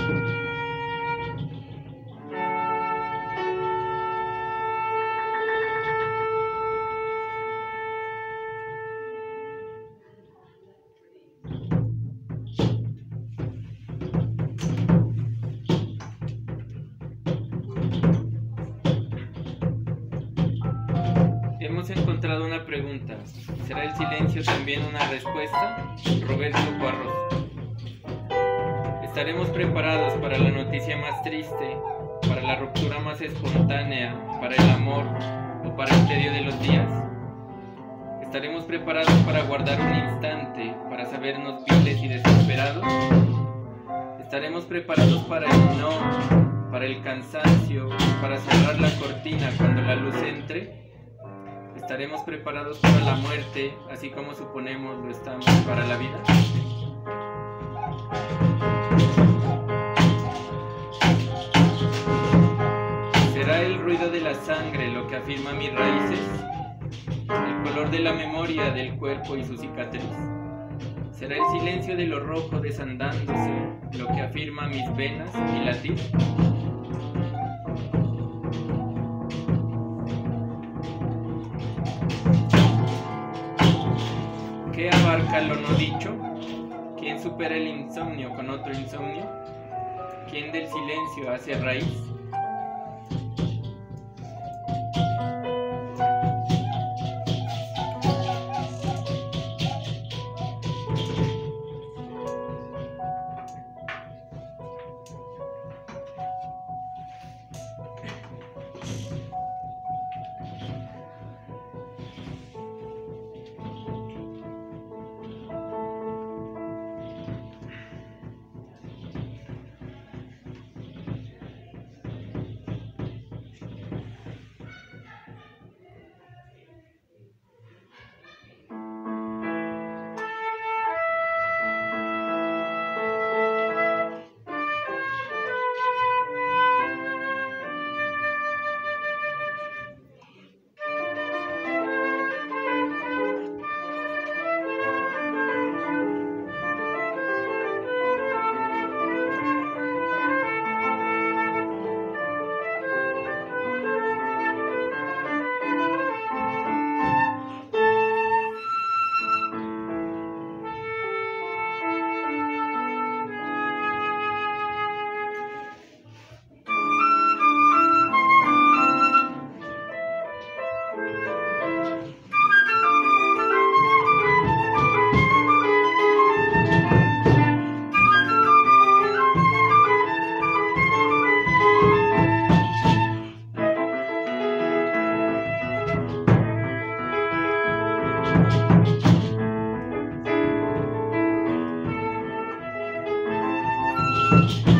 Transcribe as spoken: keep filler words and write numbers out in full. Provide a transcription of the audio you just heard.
Hemos encontrado una pregunta. ¿Será el silencio también una respuesta? Roberto Cuarros. ¿Estaremos preparados para la noticia más triste, para la ruptura más espontánea, para el amor o para el tedio de los días? ¿Estaremos preparados para guardar un instante, para sabernos viles y desesperados? ¿Estaremos preparados para el no, para el cansancio, para cerrar la cortina cuando la luz entre? ¿Estaremos preparados para la muerte, así como suponemos lo estamos para la vida? ¿Será el ruido de la sangre lo que afirma mis raíces? ¿El color de la memoria del cuerpo y su cicatriz? ¿Será el silencio de lo rojo desandándose lo que afirma mis venas y latir? ¿Qué abarca lo no dicho? ¿Quién supera el insomnio con otro insomnio? ¿Quién del silencio hace raíz? Thank you.